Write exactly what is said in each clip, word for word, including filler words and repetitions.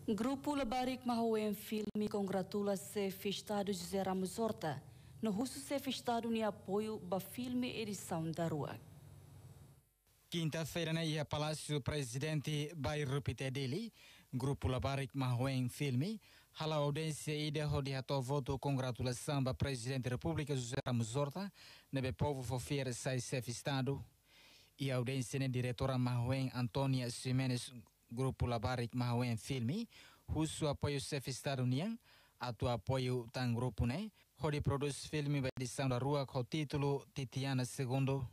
Grupo Labarik Mahoen Filme congratula-se festado José Ramos Horta. No russo se festado em apoio da filme edição da rua. Quinta-feira, na Palácio Presidente Bairro Pitedeli, Grupo Labarik Mahoen Filme, a audiência ida de ato voto congratulação da Presidente da República José Ramos Horta, nebe povo fofiera sai se festado, e a audiência na diretora Mahoen Antônia Ximenes Grupo Labarik Mahoen Filme, russo apoio se festado niang, atu apoio tan grupo né, onde produz filme da edição da rua com o título Titiana Segundo.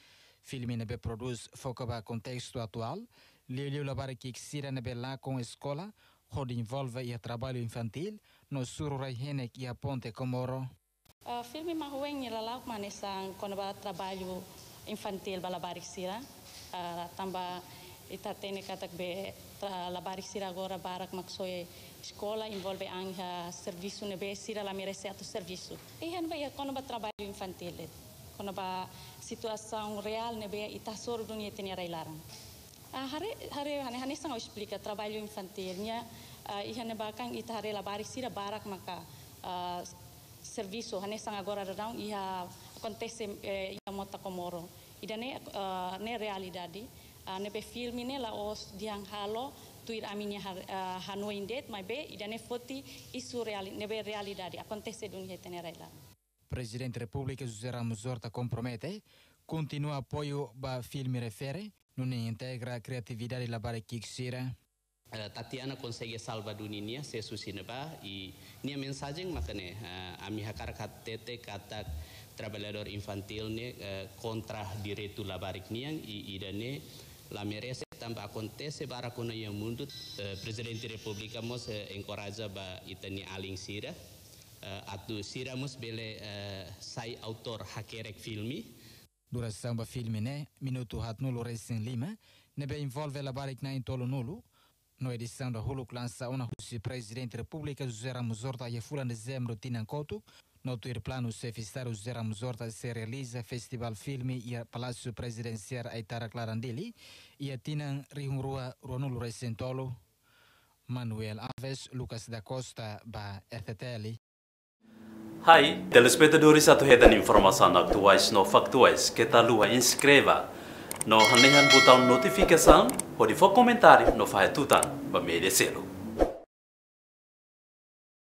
Filme nebe produz foca ba contexto atual, Liliu Labarik que sira nebe lá com escola, onde envolve o trabalho infantil, no suru Raihenek e a Ponte Comoro. Uh, filme Mahoen ila lá manesang quando ba trabalho infantil ba Labarik sira, uh, tamba ita tene katak be Labarik sira agora barak maksoe escola envolve anga serviço nebe sira la merece ato serviço. E han vai quando ba trabalho infantil, quando ba situação real nebe ita soro dunia tene railaran. Ah, hari hari hane hane sang explica trabalho infantilnya, uh, ihan ba kang ita hari Labarik sira barak maka uh, serviço hane sang agora radang ia acontece eh, ia mota Comoro. Idane uh, ne realidade. Uh, nebe filme ne la os diang halo tuir aminya uh, Hanoi indet mai be idane foti isu reali nebe realidade acontece dunia tenerela. Presidente da República José Ramos Horta compromete continua apoio ba filme refere non integra a criatividade Labarik Kiksira. Uh, Tatiana consegue salvar dunia se susineba e nia mensagem makane uh, ami hakar katete kata trabalhador infantil ne uh, contra direito Labarik niang e idane la merece também acontece para quando o mundo uh, presidente da República mos uh, encoraja ba itani aling sira uh, atu sira mos bele uh, sai autor hakerek filme duração ba filme né minuto hat nulo recém lima nebe envolve Labarik na intolo nulo no edição da Huluk lança uma russa presidente da República José Ramos Horta e fula dezembro tinan kotu. No tuir plano se festejar José Ramos Horta se realiza festival filme e a Palácio Presidencial Aitara Clarandili e a Tinan Rihunrua Ruanulo Recentolo. Manuel Alves, Lucas da Costa, ba R T T L. Hai, telespectadores atuhedan informação atuais no factuais que tal lua inscreva no hanehan botão notificação ou de for comentário no faz tutan ba merecê-lo.